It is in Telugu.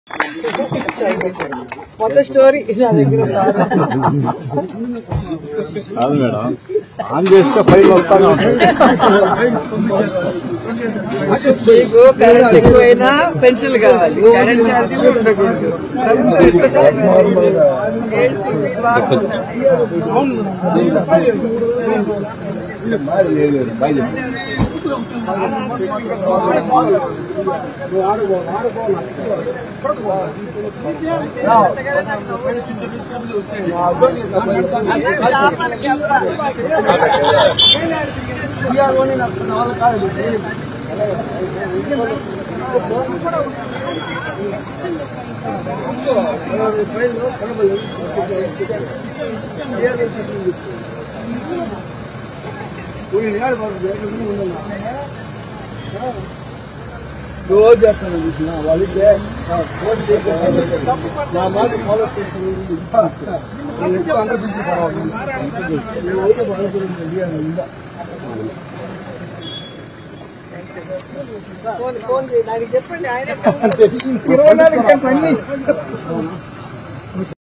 మొత్తం స్టోరీ నా దగ్గర కాదు మేడం, ఆన్ చేస్తే ఫైల్ వస్తానే ఉంటాయి. మీకు కరెంట్ ఎక్కువైనా పెన్షన్లు కావాలి, కరెంట్ ఛార్జీలు ఉండకూడదు. రోజు చేస్తాను వాళ్ళకి నా మాట ఫాలో ఫోన్ దానికి చెప్పండి ఆయన 24 గంటలు అన్ని